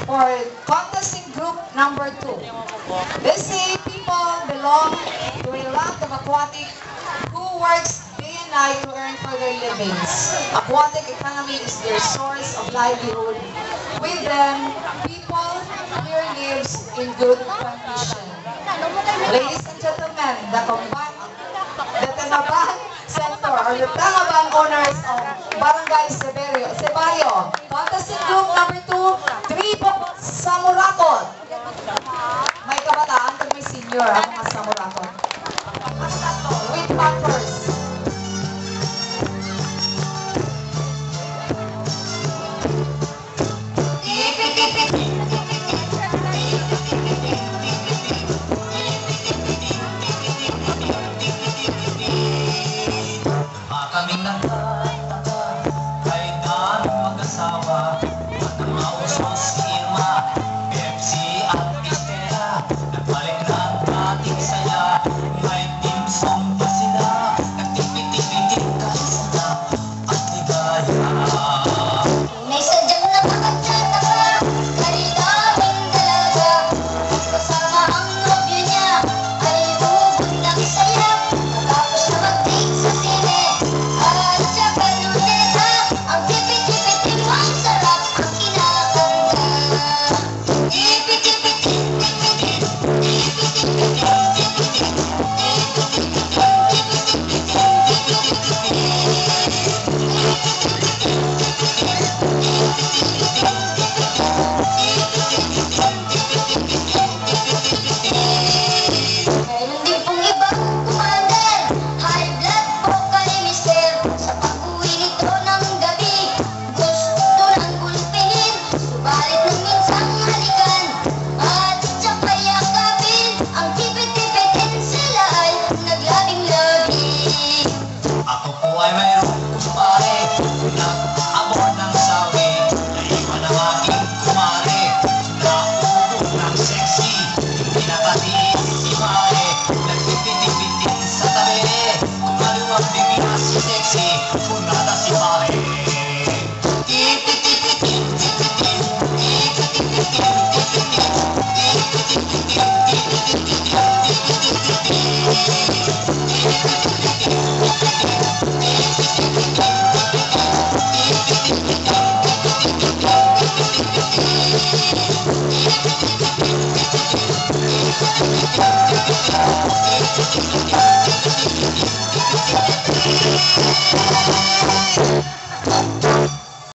for contesting group number 2. They say people belong to a lot of aquatic who works day and night to earn for their livings. Aquatic economy is their source of livelihood. With them, people here lives in good condition. Ladies and gentlemen, the Tangaban Center or the Tangaban owners of Barangay Sebario. Contesting group number 2, 3 po sa Murakot. May kabataan at may senior ang mga sa Murakot. Ang tatlo, with Pampers.